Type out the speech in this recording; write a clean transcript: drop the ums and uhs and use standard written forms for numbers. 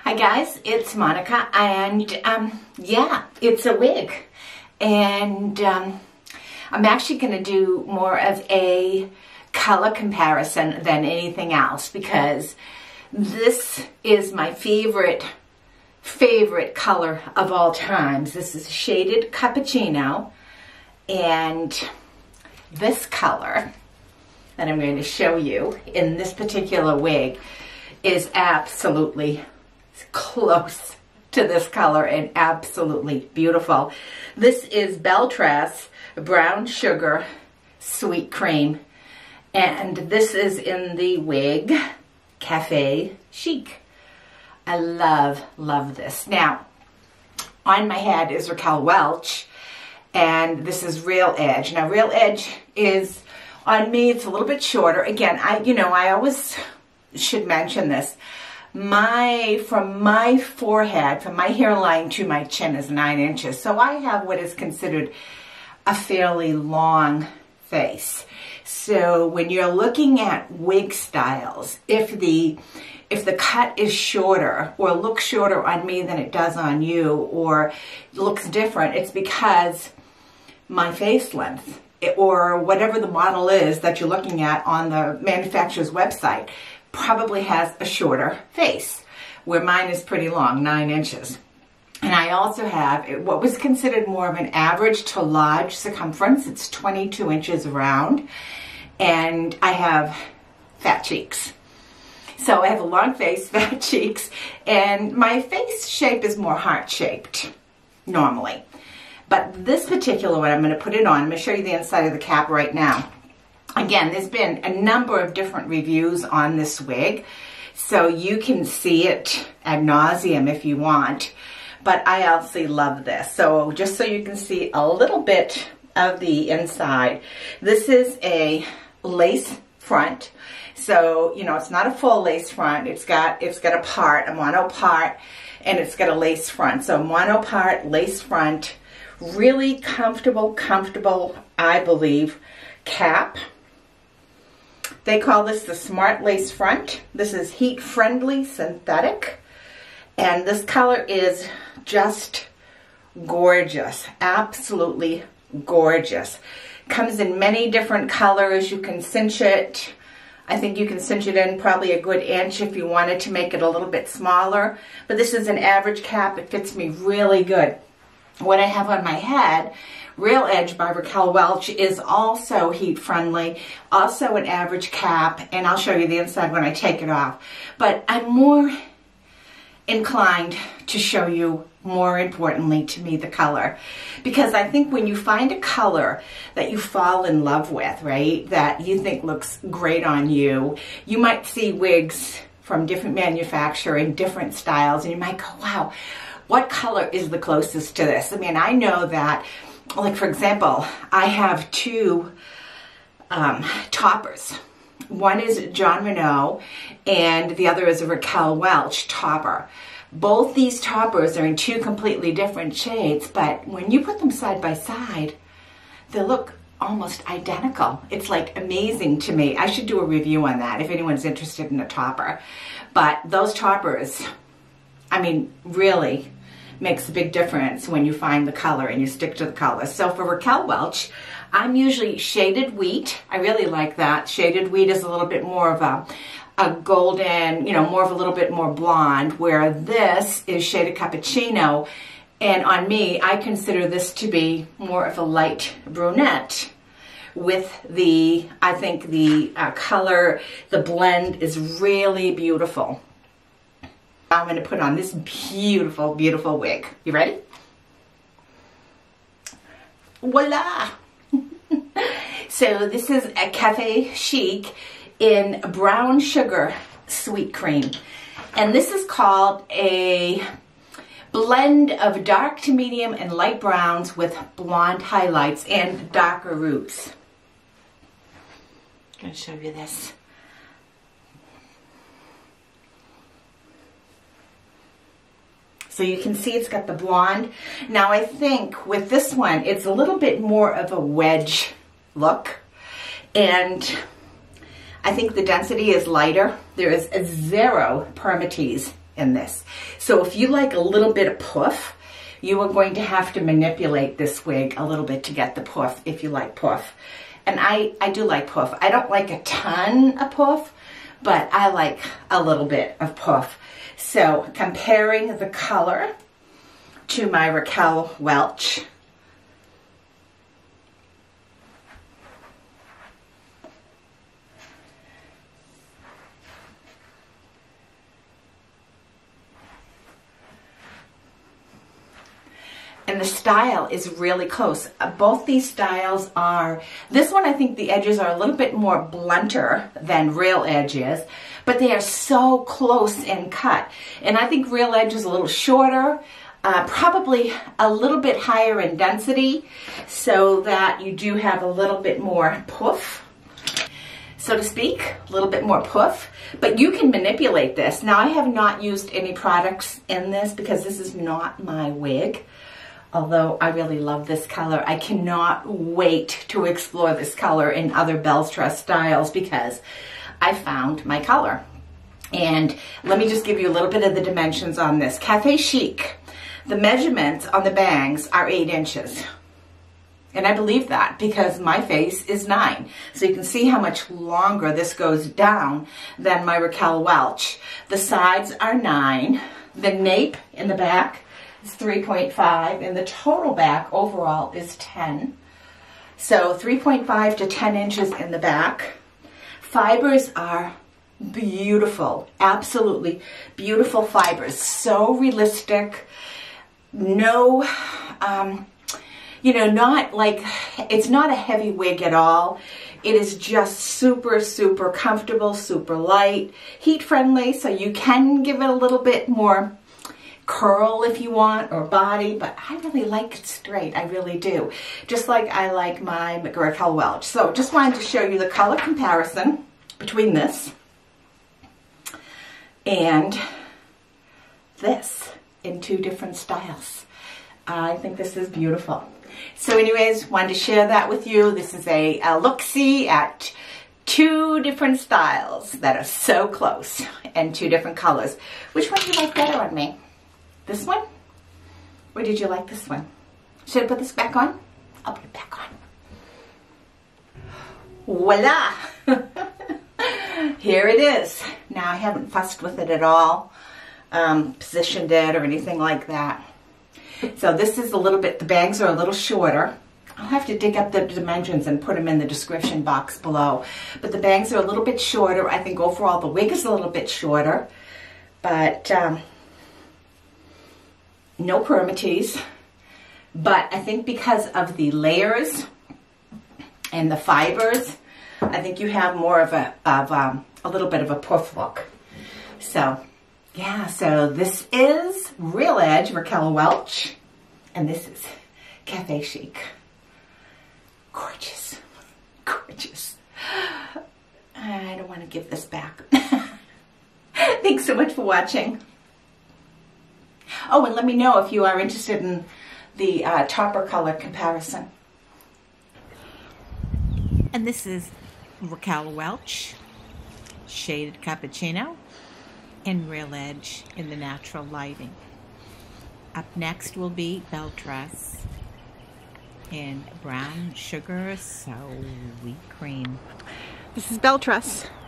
Hi guys, it's Monica, and yeah, it's a wig, and I'm actually going to do more of a color comparison than anything else because this is my favorite color of all times. This is Shaded Cappuccino, and this color that I'm going to show you in this particular wig is absolutely close to this color and absolutely beautiful. This is Belle Tress Brown Sugar Sweet Cream, and this is in the wig Cafe Chic. I love this. Now, on my head is Raquel Welch, and this is Real Edge. Now, Real Edge is on me. It's a little bit shorter. Again, I always should mention this. From my forehead, from my hairline to my chin is 9 inches. So I have what is considered a fairly long face. So when you're looking at wig styles, if the cut is shorter or looks shorter on me than it does on you, or looks different, it's because my face length or whatever the model is that you're looking at on the manufacturer's website probably has a shorter face, where mine is pretty long, 9 inches. And I also have what was considered more of an average to large circumference. It's 22 inches around, and I have fat cheeks. So I have a long face, fat cheeks, and my face shape is more heart-shaped normally. But this particular one, I'm going to put it on. I'm going to show you the inside of the cap right now. Again, there's been a number of different reviews on this wig, so you can see it ad nauseum if you want, but I absolutely love this. So just so you can see a little bit of the inside, this is a lace front. So, you know, it's not a full lace front. It's got a part, a mono part, and it's got a lace front. So mono part, lace front, really comfortable, I believe, cap. They call this the Smart Lace Front. This is heat-friendly synthetic, and this color is just gorgeous, absolutely gorgeous. Comes in many different colors. You can cinch it. I think you can cinch it in probably a good inch if you wanted to make it a little bit smaller, but this is an average cap. It fits me really good. What I have on my head, Real Edge by Raquel Welch, is also heat-friendly, also an average cap, and I'll show you the inside when I take it off. But I'm more inclined to show you, more importantly to me, the color. Because I think when you find a color that you fall in love with, right, that you think looks great on you, you might see wigs from different manufacturers in different styles, and you might go, wow, what color is the closest to this? I mean, I know that, like, for example, I have two toppers. One is John Renault, and the other is a Raquel Welch topper. Both these toppers are in two completely different shades, but when you put them side by side, they look almost identical. It's like amazing to me. I should do a review on that if anyone's interested in a topper. But those toppers, I mean, really makes a big difference when you find the color and you stick to the color. So for Raquel Welch, I'm usually shaded wheat. I really like that. Shaded wheat is a little bit more of a golden, you know, more of a little bit more blonde, where this is Shaded Cappuccino. And on me, I consider this to be more of a light brunette with the, I think the color, the blend is really beautiful. I'm going to put on this beautiful, beautiful wig. You ready? Voila! So this is a Cafe Chic in Brown Sugar Sweet Cream. And this is called a blend of dark to medium and light browns with blonde highlights and darker roots. I'm going to show you this. So you can see it's got the blonde. Now I think with this one, it's a little bit more of a wedge look. And I think the density is lighter. There is 0 permatease in this. So if you like a little bit of puff, you are going to have to manipulate this wig a little bit to get the puff if you like puff. And I do like puff. I don't like a ton of puff, but I like a little bit of puff. So comparing the color to my Raquel Welch, and the style is really close. Both these styles are, this one I think the edges are a little bit more blunter than Real Edge is, but they are so close in cut. And I think Real Edge is a little shorter, probably a little bit higher in density, so that you do have a little bit more puff, so to speak, a little bit more puff. But you can manipulate this. Now I have not used any products in this because this is not my wig. Although I really love this color. I cannot wait to explore this color in other Belle Tress styles because I found my color. And let me just give you a little bit of the dimensions on this. Cafe Chic, the measurements on the bangs are 8 inches. And I believe that because my face is 9. So you can see how much longer this goes down than my Raquel Welch. The sides are 9. The nape in the back is 3.5, and the total back overall is 10. So 3.5 to 10 inches in the back. Fibers are beautiful, absolutely beautiful fibers. So realistic. No, you know, not like, it's not a heavy wig at all. It is just super, super comfortable, super light, heat friendly, so you can give it a little bit more curl if you want, or body, but I really like it straight. I really do. Just like I like my Raquel Welch. So just wanted to show you the color comparison between this and this in 2 different styles. I think this is beautiful. So anyways, wanted to share that with you. This is a look-see at 2 different styles that are so close and 2 different colors. Which one do you like better on me? This one? Or did you like this one? Should I put this back on? I'll put it back on. Voila! Here it is. Now I haven't fussed with it at all, positioned it or anything like that. So this is a little bit, the bangs are a little shorter. I'll have to dig up the dimensions and put them in the description box below. But the bangs are a little bit shorter. I think overall the wig is a little bit shorter. But no permatease, but I think because of the layers and the fibers, I think you have more of a little bit of a puff look. So yeah, so this is Real Edge Raquel Welch, and this is Cafe Chic. Gorgeous, gorgeous. I don't want to give this back. Thanks so much for watching. Oh, and let me know if you are interested in the topper color comparison. And this is Raquel Welch, Shaded Cappuccino, and Real Edge in the natural lighting. Up next will be Belle Tress in brown sugar, so wheat cream. This is Belle Tress.